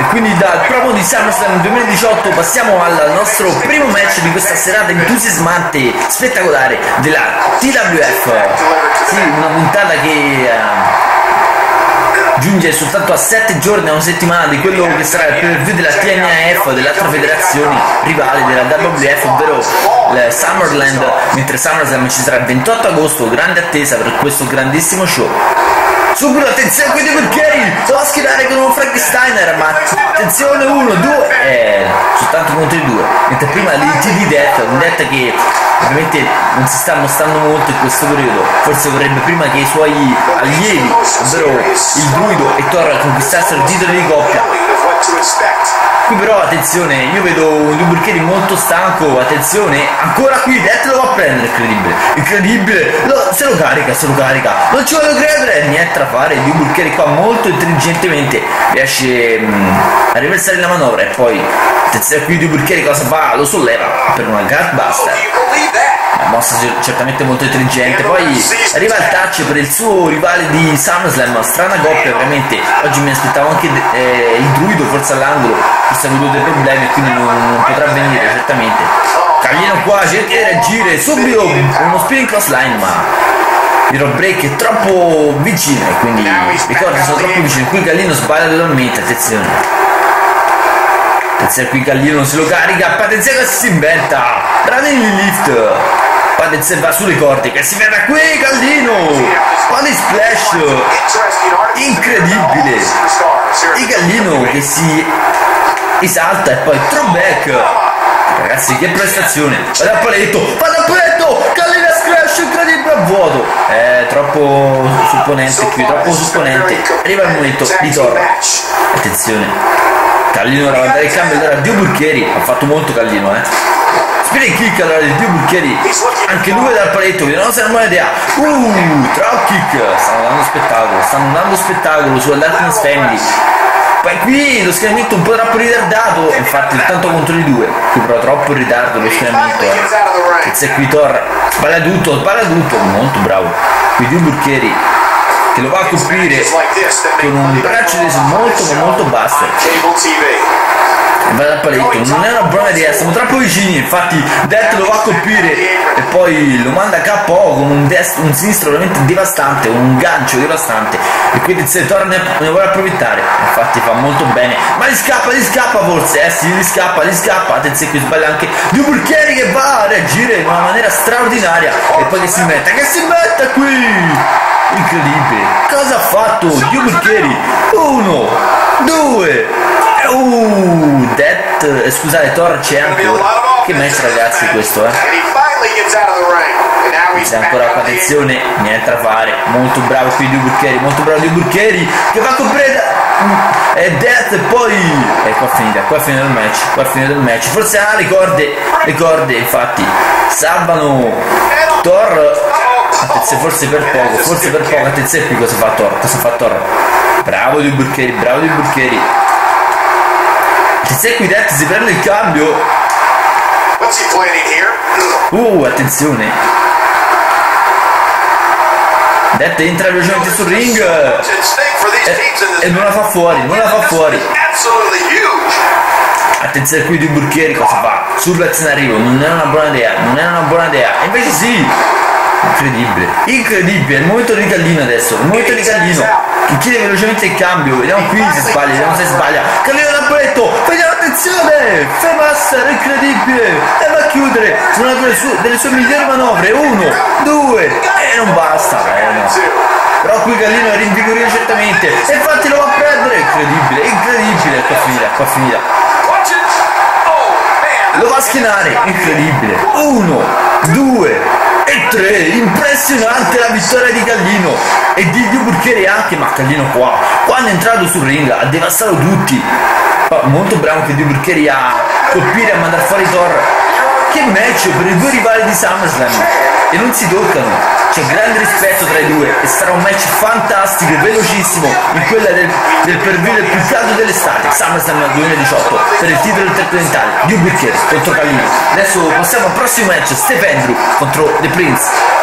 quindi dal promo di SummerSlam 2018 passiamo al nostro primo match di questa serata entusiasmante e spettacolare della TWF. Sì, una puntata che giunge soltanto a 7 giorni, a una settimana di quello che sarà il preview della TNAF, dell'altra federazione rivale della WWF, ovvero il Summerland, mentre SummerSlam ci sarà il 28 agosto, grande attesa per questo grandissimo show. Subito attenzione qui di Burcheri, va a schierare con un Frankensteiner, ma attenzione 1, 2, soltanto contro i 2, mentre prima l'ITD Death, un Death che ovviamente non si sta mostrando molto in questo periodo, forse vorrebbe prima che i suoi allievi, ovvero il Druido e Thor, conquistassero il titolo di coppia. Qui però attenzione, io vedo un Dio Burcheri molto stanco, attenzione, ancora qui, Death lo va a prendere, incredibile, se lo carica, non ci voglio credere, niente da fare, Dio Burcheri qua molto intelligentemente riesce a riversare la manovra e poi, attenzione qui Dio Burcheri cosa fa? Lo solleva per una Gutbuster. Una mossa certamente molto intelligente, poi arriva il touch per il suo rivale di SummerSlam, strana coppia veramente, oggi mi aspettavo anche il Druido forse all'angolo, forse ha avuto dei problemi e quindi non potrà venire certamente. Callino qua cerca di reagire, subito uno spinning cross line, ma il roll break è troppo vicino e quindi ricordi sono troppo vicini, qui Callino sbaglia totalmente, attenzione qui Callino se lo carica, attenzione che si inventa, Radini lift, attenzione va sulle corde che si vede qui Callino, quale splash incredibile, il Callino che si esalta e poi throwback, ragazzi che prestazione, vado al paletto, Callino splash incredibile a vuoto, troppo supponente qui, troppo supponente, arriva il momento di Thor, attenzione Callino ora va a dare il cambio, allora Dio Burcheri ha fatto molto Callino, spinning kick allora di Dio Burcheri, anche lui dal paletto, che non se non buona idea, drop kick, stanno dando spettacolo su Darkness Family, poi qui lo schieramento un po' troppo ritardato, infatti il tanto contro i 2, qui però troppo in ritardo lo schieramento, e qui Thor sbaglia tutto, molto bravo, qui Dio Burcheri che lo va a colpire con un braccio teso molto basso e va dal paletto, non è una buona idea, siamo troppo vicini, infatti Death lo va a colpire e poi lo manda a KO con un sinistro veramente devastante, un gancio devastante e quindi il Thor ne vuole approfittare, infatti fa molto bene, ma gli scappa forse, sì gli scappa, attenzione qui sbaglia anche Dio Burcheri che va a reagire in una maniera straordinaria e poi che si metta qui, incredibile, cosa ha fatto Dio Burcheri? 1, 2, Death, scusate Thor c'è ancora, che match ragazzi questo c'è ancora qua, attenzione, niente da fare, molto bravo qui Dio Burcheri, che va a coprire e Death e poi qua è finito il match, forse le corde infatti salvano Thor, attenzione forse per poco, attenzione qui cosa fa Thor, bravo Dio Burcheri, attenzione qui Death si prende il cambio, attenzione Death entra velocemente sul ring e non la fa fuori, attenzione qui Dio Burcheri cosa fa, suplex in arrivo, non è una buona idea, invece sì, incredibile, è il momento di Callino adesso, che chiede velocemente il cambio, vediamo qui se sbaglia, Callino dal paletto, vediamo attenzione, Femaster, incredibile, e va a chiudere una delle sue migliori manovre, 1, 2, e non basta, però qui Callino è rinvigorito certamente, e infatti lo va a prendere, incredibile, qua finita, lo va a schienare, incredibile, 1, 2 e 3, impressionante la vittoria di Callino e di Dio Burcheri anche, ma Callino qua quando è entrato sul ring ha devastato tutti, molto bravo che Dio Burcheri a colpire e a mandare fuori Thor, che match per i due rivali di SummerSlam e non si toccano, c'è grande rispetto tra i due e sarà un match fantastico, velocissimo in quella del preview del più caldo dell'estate, SummerSlam 2018 per il titolo intercontinentale, Dio Burcheri contro Callino. Adesso passiamo al prossimo match, Stefandrew contro The Prince.